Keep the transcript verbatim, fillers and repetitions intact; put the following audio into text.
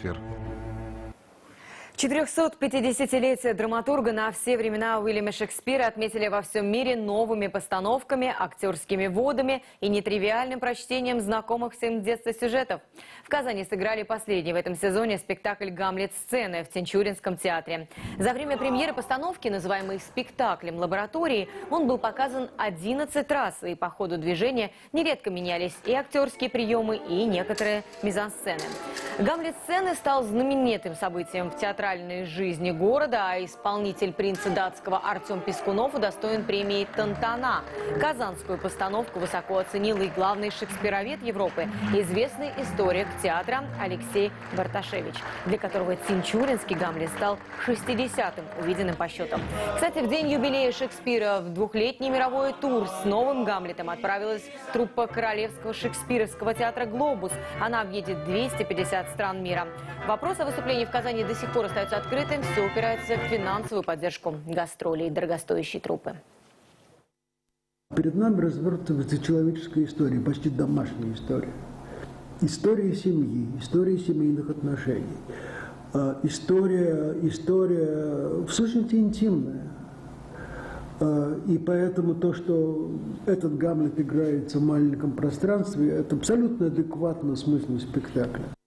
Шекспир. четырехсотпятидесятилетие драматурга на все времена Уильяма Шекспира отметили во всем мире новыми постановками, актерскими вводами и нетривиальным прочтением знакомых всем в детстве сюжетов. В Казани сыграли последний в этом сезоне спектакль «Гамлет-сцены» в Тинчуринском театре. За время премьеры постановки, называемой спектаклем лаборатории, он был показан одиннадцать раз, и по ходу движения нередко менялись и актерские приемы, и некоторые мизансцены. «Гамлет-сцены» стал знаменитым событием в театральной жизни города, а исполнитель «Принца датского» Артем Пискунов удостоен премии «Тантана». Казанскую постановку высоко оценил и главный шекспировед Европы, известный историк театра Алексей Барташевич, для которого тинчуринский «Гамлет» стал шестидесятым увиденным по счетам. Кстати, в день юбилея Шекспира в двухлетний мировой тур с новым «Гамлетом» отправилась труппа Королевского шекспировского театра «Глобус». Она объедет двести пятьдесят стран мира. Вопрос о выступлении в Казани до сих пор остается открытым. Все упирается в финансовую поддержку гастролей дорогостоящей труппы. Перед нами развертывается человеческая история, почти домашняя история. История семьи, история семейных отношений. История, история в сущности интимная. И поэтому то, что этот Гамлет играется в маленьком пространстве, это абсолютно адекватно смыслу спектакля.